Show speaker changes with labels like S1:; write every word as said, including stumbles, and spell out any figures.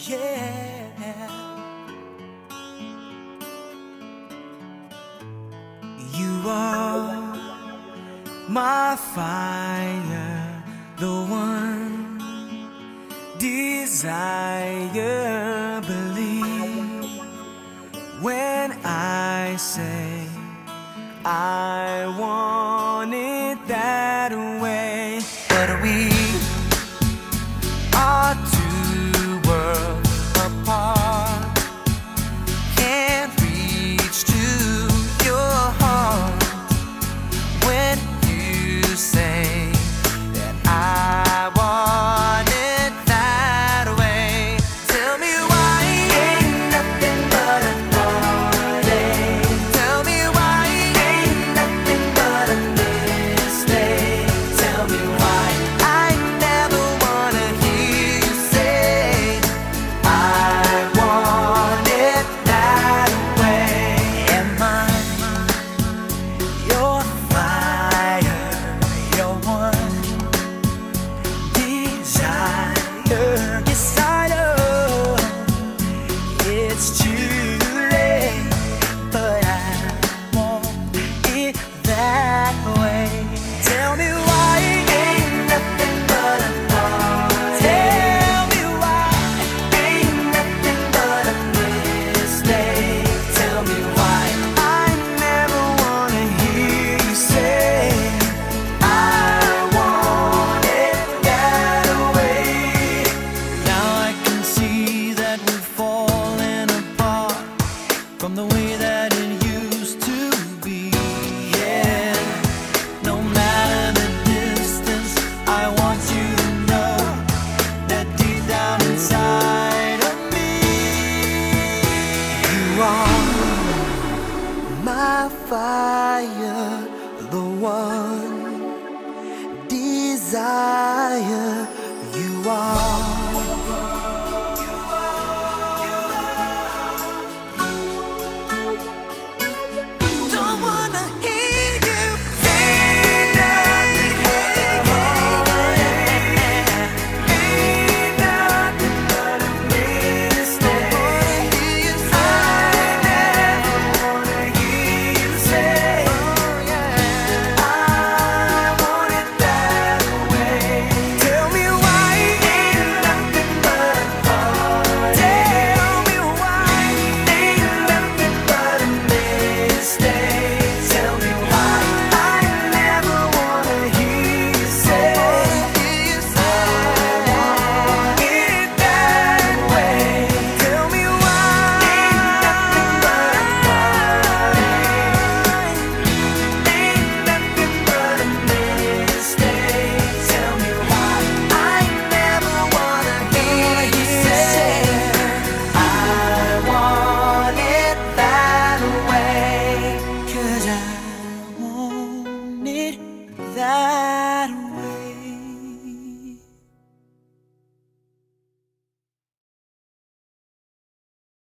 S1: yeah. You are my fire, the one desire. Believe when I say I want it that way. But we are two worlds apart, can't reach to your heart when you say that I want it that way. Tell me why ain't nothing but a heartache. Tell me why ain't nothing but a mistake. Tell me why I never wanna hear you say I want it that way. Am I your fire, your one desire? Yes, I know it's too late, but I want it that way. Tell me why ain't nothing but a heartache. Tell me why ain't nothing but a mistake. Tell me why I never wanna hear you say I want it that way. Now I can see that we're falling apart from the way that it used to be. Yeah, no matter the distance, I want you to know that deep down inside of me, you are my fire, the one desire. You are. Don't wanna hear you say nothing. Ain't nothing but a mistake. I never wanna hear you say I want it that way. Tell me why ain't nothing but a heartache. Tell me why ain't nothing but a mistake. Tell me why I never wanna hear you say I want it that way. Tell me why ain't nothing but a heartache. Ain't nothing but a mistake. Tell me why I never wanna hear you say I want it that way. 'Cause I want it that